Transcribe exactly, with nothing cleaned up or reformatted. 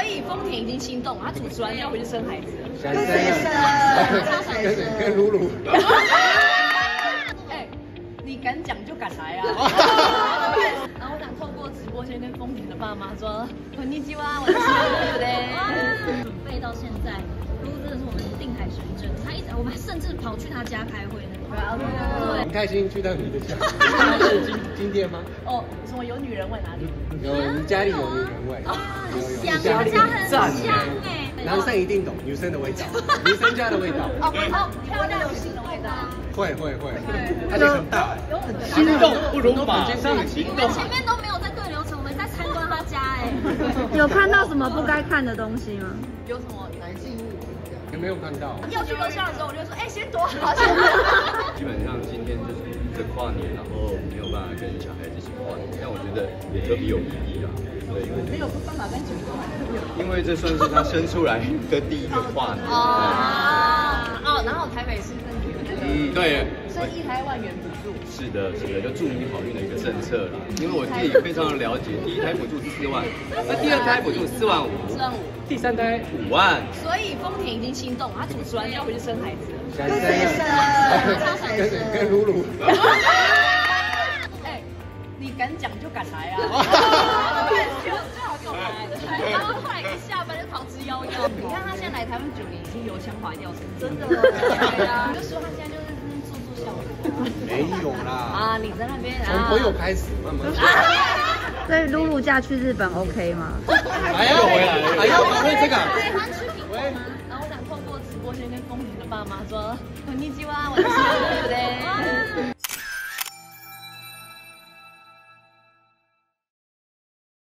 所以丰田已经心动，他主持完要回去生孩子了。 想生啊，跟跟露露。 哎，你敢讲就敢来啊！然后我想透过直播先跟丰田的爸妈说，こんにちは，我是露露的。准备到现在，露露真的是我们定海神针，他一直我们甚至跑去他家开会呢。对， 很开心去到你的家。今今天吗？ 哦，什么有女人味哪里？ 有，你家里有女人味。 很香，他家很香哎。 男生一定懂女生的味道，女生家的味道。 哦哦，漂亮性的味道。 会会会，而且很大。 心动不如马上行动。 前面都没有在对流程，我们在参观他家哎。 有看到什么不该看的东西吗？ 有什么男性物？ 有没有看到？ 要去楼下的时候，我就说，哎，先躲好。 基本上今天就是这跨年，然后没有办法跟小孩子一起跨年，但我觉得也特别有意义啊。对，因为没有办法跟小孩子。 因为这算是他生出来的第一个跨年。 哦哦，然后台北市政府那个， 嗯，对， 生一胎万元补助。 是的，是的，就祝你好运的一个政策啦。因为我自己非常的了解，第一胎补助是四万，那第二胎补助四万五， 四万五， 第三胎五万。 所以丰田已经心动，他主持完要回去生孩子了。 想生啊，跟跟露露。 哎，你敢讲就敢来啊！最好给我来，然后后来一下班就逃之夭夭。你看他现在来台湾九年，已经油腔滑调成真的。对啊，就说他现在就是做做效果。 没有啦。 啊，你在那边从朋友开始，慢慢。 所以露露嫁去日本 OK 吗？ 还要回来，还要因为这个。 喜欢吃苹果吗？然后我想透过直播先跟丰田的爸妈说，こんにちは，我是露露的。